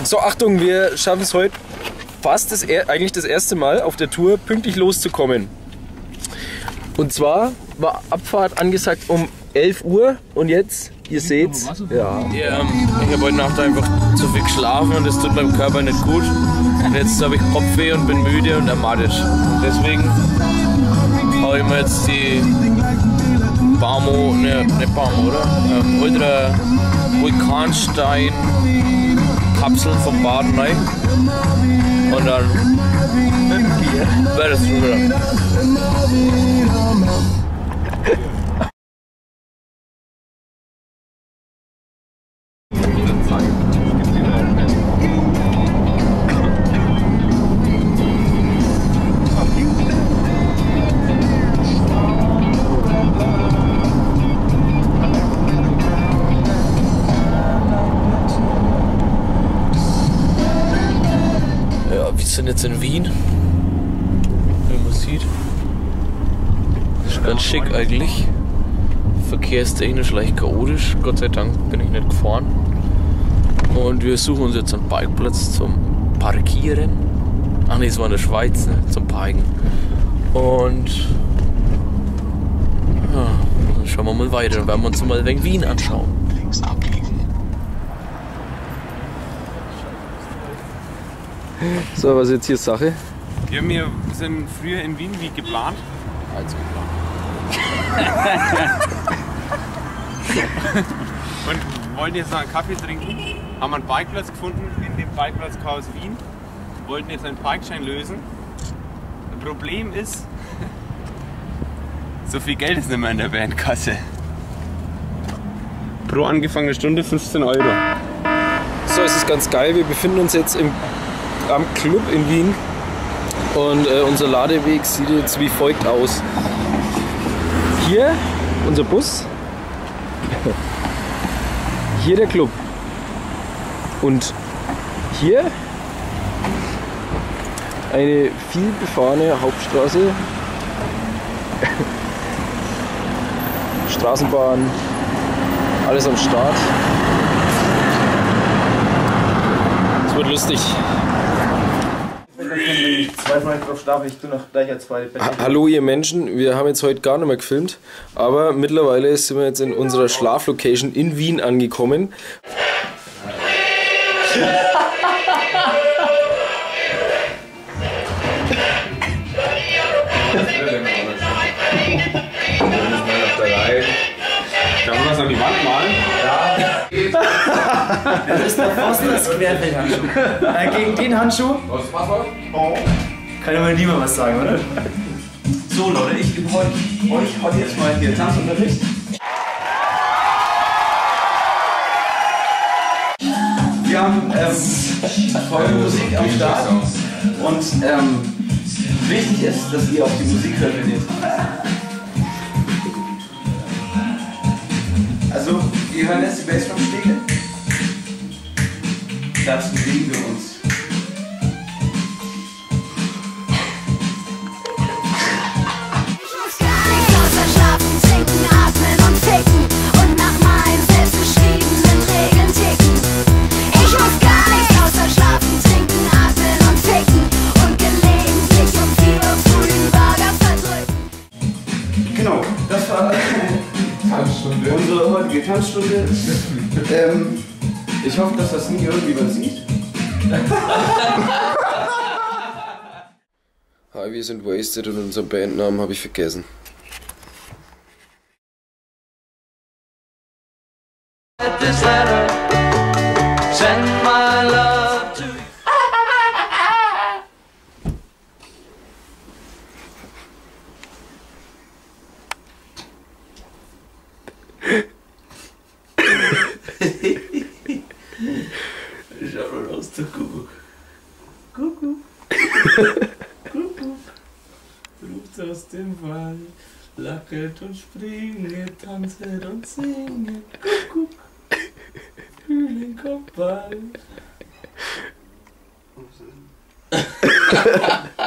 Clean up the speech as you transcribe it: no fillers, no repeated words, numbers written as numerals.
So, Achtung, wir schaffen es heute fast eigentlich das erste Mal auf der Tour pünktlich loszukommen. Und zwar war Abfahrt angesagt um 11 Uhr und jetzt, ihr seht's, ja. Ich habe heute Nacht einfach zu viel geschlafen und es tut meinem Körper nicht gut. Und jetzt habe ich Kopfweh und bin müde und ermattet. Deswegen habe ich mir jetzt die Barmo, nicht Barmo, oder? Ultra Vulkanstein Kapseln vom Baden rein. Und dann wäre das drüber. Wir sind jetzt in Wien, wie man sieht. Ist ganz schick eigentlich. Verkehrstechnisch leicht chaotisch, Gott sei Dank bin ich nicht gefahren. Und wir suchen uns jetzt einen Parkplatz zum Parkieren. Ach ne, es war in der Schweiz, ne? Zum Parken. Und ja, dann schauen wir mal weiter, dann werden wir uns mal wegen Wien anschauen. Links abbiegen. So, was ist jetzt hier Sache? Ja, wir sind früher in Wien wie geplant. Also Und wollten jetzt noch einen Kaffee trinken. Haben einen Parkplatz gefunden in dem Parkplatzchaos Wien. Wollten jetzt einen Parkschein lösen. Das Problem ist, so viel Geld ist nicht mehr in der Bandkasse. Pro angefangene Stunde 15 Euro. So, es ist ganz geil. Wir befinden uns jetzt am Club in Wien und unser Ladeweg sieht jetzt wie folgt aus. Hier unser Bus, hier der Club und hier eine viel befahrene Hauptstraße, Straßenbahn, alles am Start. Es wird lustig. Hallo ihr Menschen, wir haben jetzt heute gar nicht mehr gefilmt, aber mittlerweile sind wir jetzt in unserer Schlaflocation in Wien angekommen. Darf man das an die Wand malen? Ja. Das ist der Fosters Querfeldhandschuh. Gegen den Handschuh kann ja mal niemand was sagen, oder? So Leute, ich gebe euch heute jetzt mal hier Tanzunterricht. Wir haben folgende Musik am Start und wichtig ist, dass ihr auf die Musik hört, wenn ihr also, wir hören jetzt die Bassdrum stehen. Dazu bewegen wir uns. Ich muss gar nichts außer schlafen, trinken, atmen und ficken und nach meinen selbstgeschriebenen Regeln ticken. Ich muss gar nichts außer schlafen, trinken, atmen und ficken und gelegentlich um 4 Uhr früh den Burger verdrücken. Genau, das war unsere heutige Tanzstunde. Ich hoffe, dass das nie irgendjemand sieht. Hi, wir sind Wasted und unseren Bandnamen habe ich vergessen. This letter, send my love to you. Schau mal raus, der Kuckuck. Kuckuck. Kuckuck. Ruft aus dem Wald, lackert und springet, tanzet und singet. Kuckuck. Fühlen kommt bald.